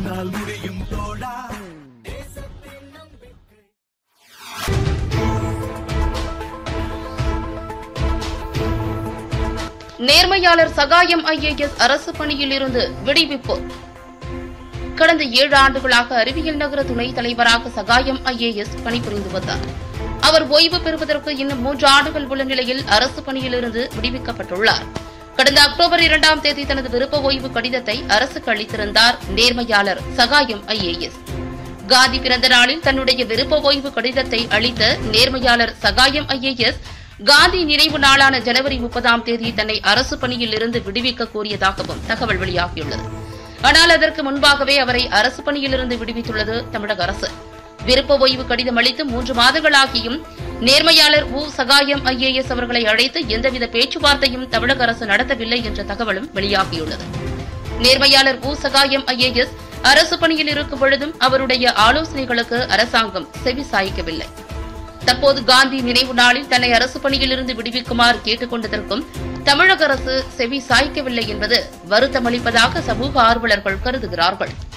உன்னால் முடியும் தோழா. நேர்மையாளர் சகாயம் ஐஏஎஸ் அரசு பணியில் இருந்து விடுவிப்பு. கடந்த 7 ஆண்டுகளாக அறிவியல் நகர துணைத் தலைவராக சகாயம் ஐஏஎஸ் பணிபுரிந்து வந்தார். அவர் ஓய்வு பெறுவதற்கு இன்னும் 3 ஆண்டுகள் உள்ள நிலையில் அரசு பணியிலிருந்து விடுவிக்கப்பட்டுள்ளார். கடந்த அக்டோபர் 2ஆம் தேதி தனது விருப்ப ஓய்வு கடிதத்தை அரசுக்கு அளித்திருந்தார் நேர்மையாளர் சகாயம் ஐஏஎஸ். காந்தி பிறந்த நாளில் தன்னுடைய விருப்ப ஓய்வு கடிதத்தை அளித்த நேர்மையாளர் சகாயம் ஐஏஎஸ் காந்தி நினைவு நாளான ஜனவரி 30ஆம் தேதி தன்னை அரசு பணியில் இருந்து விடுவிக்க கோரியதாகவும் தகவல் வெளியாகியுள்ளது. ஆனால் அதற்கு முன்பாகவே அவரை அரசு பணியிலிருந்து விடுவித்துள்ளது தமிழக அரசு. விருப்ப ஓய்வு கடிதம் அளித்து 3 மாதங்களாகியும் நேர்மையாளர் சகாயம் ஐஏஎஸ் அவர்களை அழைத்து எந்தவித பேச்சுவார்த்தையும் தமிழக அரசு நடத்தவில்லை என்ற தகவலும் வெளியாகியுள்ளது. நேர்மையாளர் சகாயம் ஐஏஎஸ் அரசு பணியில் இருக்கும் பொழுதும் அவருடைய ஆலோசனைகளுக்கு அரசாங்கம் செவி சாய்க்கவில்லை. தற்போது காந்தி நினைவு நாளில் தன்னை அரசு பணியிலிருந்து விடுவிக்குமாறு கேட்டுக் கொண்டதற்கும் தமிழக அரசு செவி சாய்க்கவில்லை என்பது வருத்தமளிப்பதாக சமூக ஆர்வலர்கள் கருதுகிறார்கள்.